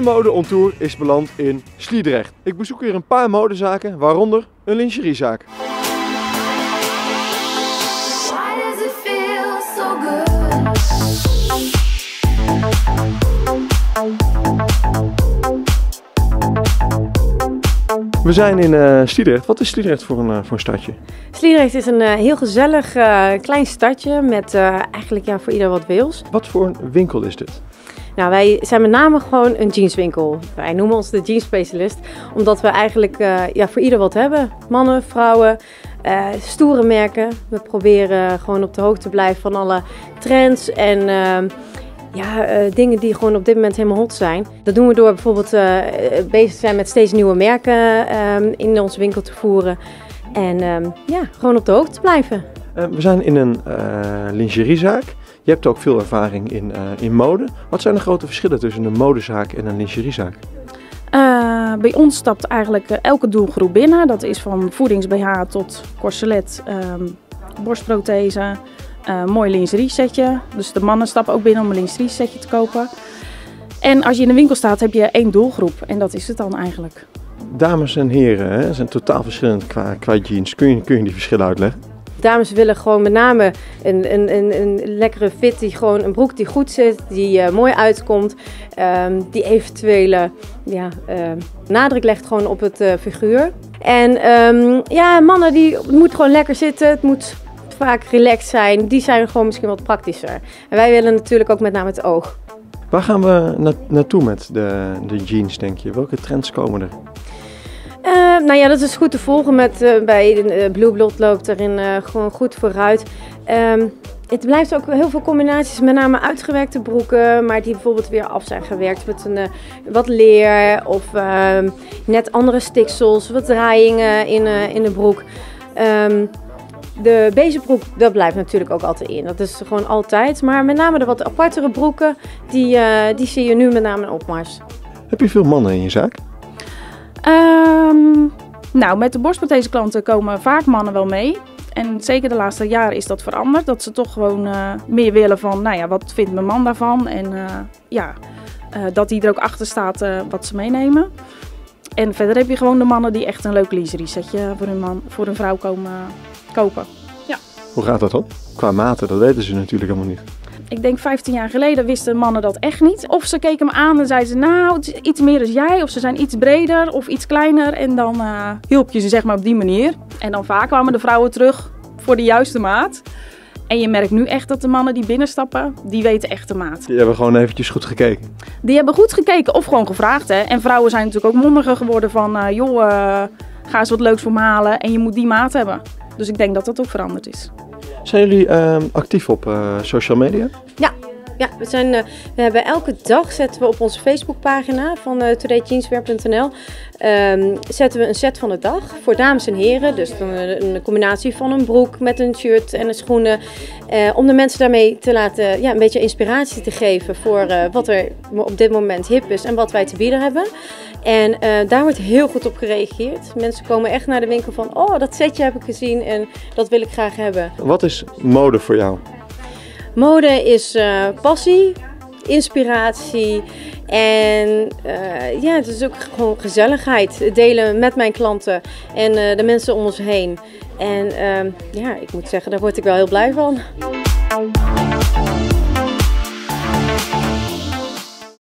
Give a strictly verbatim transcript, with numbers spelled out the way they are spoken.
mode on tour is beland in Sliedrecht. Ik bezoek hier een paar modezaken, waaronder een lingeriezaak. We zijn in uh, Sliedrecht. Wat is Sliedrecht voor een, uh, voor een stadje? Sliedrecht is een uh, heel gezellig uh, klein stadje met uh, eigenlijk ja, voor ieder wat wils. Wat voor een winkel is dit? Nou, wij zijn met name gewoon een jeanswinkel. Wij noemen ons de jeansspecialist, omdat we eigenlijk uh, ja, voor ieder wat hebben. Mannen, vrouwen, uh, stoere merken. We proberen gewoon op de hoogte te blijven van alle trends en uh, ja, uh, dingen die gewoon op dit moment helemaal hot zijn. Dat doen we door bijvoorbeeld uh, bezig te zijn met steeds nieuwe merken uh, in onze winkel te voeren. En uh, ja, gewoon op de hoogte te blijven. Uh, we zijn in een uh, lingeriezaak. Je hebt ook veel ervaring in, uh, in mode. Wat zijn de grote verschillen tussen een modezaak en een lingeriezaak? Uh, bij ons stapt eigenlijk uh, elke doelgroep binnen. Dat is van voedings-B H tot corselet, um, borstprothese, uh, mooi lingerie setje. Dus de mannen stappen ook binnen om een lingerie setje te kopen. En als je in de winkel staat heb je één doelgroep en dat is het dan eigenlijk. Dames en heren, hè, zijn totaal verschillend qua, qua jeans. Kun je, kun je die verschillen uitleggen? Dames willen gewoon met name een, een, een, een lekkere fit, die gewoon een broek die goed zit, die uh, mooi uitkomt, um, die eventuele ja, uh, nadruk legt gewoon op het uh, figuur. En um, ja, mannen die het moet gewoon lekker zitten, het moet vaak relaxed zijn, die zijn gewoon misschien wat praktischer. En wij willen natuurlijk ook met name het oog. Waar gaan we na naartoe met de, de jeans, denk je? Welke trends komen er? Uh, nou ja, dat is goed te volgen. Met, uh, bij uh, Blue Blot loopt erin uh, gewoon goed vooruit. Um, het blijft ook heel veel combinaties, met name uitgewerkte broeken, maar die bijvoorbeeld weer af zijn gewerkt met een, uh, wat leer of uh, net andere stiksels, wat draaiingen in, uh, in de broek. Um, de bezenbroek, dat blijft natuurlijk ook altijd in. Dat is gewoon altijd. Maar met name de wat apartere broeken, die, uh, die zie je nu met name in opmars. Heb je veel mannen in je zaak? Um, nou, met de borstprothese klanten komen vaak mannen wel mee. En zeker de laatste jaren is dat veranderd. Dat ze toch gewoon uh, meer willen van, nou ja, wat vindt mijn man daarvan? En uh, ja, uh, dat die er ook achter staat uh, wat ze meenemen. En verder heb je gewoon de mannen die echt een leuk lingerie setje voor hun, man, voor hun vrouw komen uh, kopen. Ja. Hoe gaat dat dan? Qua maten, dat weten ze natuurlijk helemaal niet. Ik denk vijftien jaar geleden wisten mannen dat echt niet. Of ze keken me aan en zeiden ze, nou, het is iets meer dan jij. Of ze zijn iets breder of iets kleiner. En dan uh, hielp je ze zeg maar op die manier. En dan vaak kwamen de vrouwen terug voor de juiste maat. En je merkt nu echt dat de mannen die binnenstappen, die weten echt de maat. Die hebben gewoon eventjes goed gekeken. Die hebben goed gekeken of gewoon gevraagd. Hè. En vrouwen zijn natuurlijk ook mondiger geworden van, uh, joh, uh, ga eens wat leuks voor me halen. En je moet die maat hebben. Dus ik denk dat dat ook veranderd is. Zijn jullie uh, actief op uh, social media? Ja, ja we, zijn, uh, we hebben elke dag zetten we op onze Facebookpagina van uh, today jeanswear punt n l um, zetten we een set van de dag voor dames en heren. Dus een, een combinatie van een broek met een shirt en een schoenen. Uh, om de mensen daarmee te laten, ja, een beetje inspiratie te geven voor uh, wat er op dit moment hip is en wat wij te bieden hebben. En uh, daar wordt heel goed op gereageerd. Mensen komen echt naar de winkel van, oh, dat setje heb ik gezien en dat wil ik graag hebben. Wat is mode voor jou? Mode is uh, passie, inspiratie en uh, ja, het is ook gewoon gezelligheid. Het delen met mijn klanten en uh, de mensen om ons heen. En uh, ja, ik moet zeggen, daar word ik wel heel blij van.